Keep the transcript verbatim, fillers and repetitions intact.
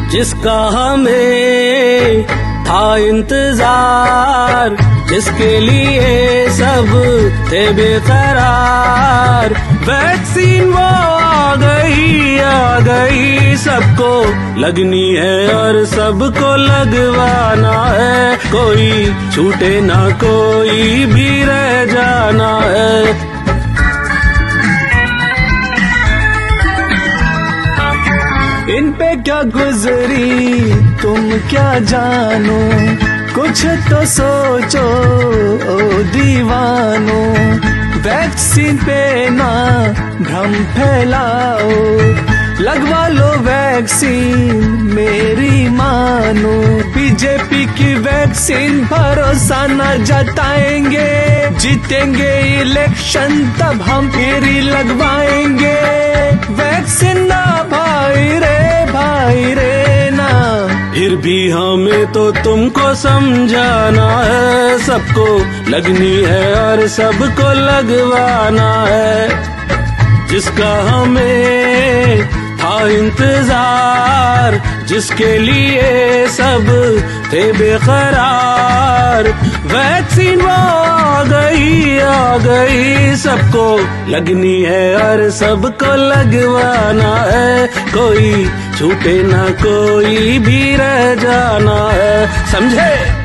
जिसका हमें था इंतजार, जिसके लिए सब थे बेकरार। वैक्सीन वो आ गई आ गई, सबको लगनी है और सबको लगवाना है, कोई छूटे ना कोई भी रह जाना है। इन पे क्या गुजरी तुम क्या जानो, कुछ तो सोचो ओ दीवानो। वैक्सीन पे ना भ्रम फैलाओ, लगवा लो वैक्सीन मेरी मानो। बीजेपी की वैक्सीन भरोसा न जताएंगे, जीतेंगे इलेक्शन तब हम फिर लगवाएंगे। वैक्सीन ना भाई रे भाई रे ना, फिर भी हमें तो तुमको समझाना है, सबको लगनी है और सबको लगवाना है। जिसका हमें था इंतजार, जिसके लिए सब थे बेकरार। वैक्सीन वो आ गई आ गई, सबको लगनी है और सबको लगवाना है, कोई छूटे ना कोई भी रह जाना है, समझे।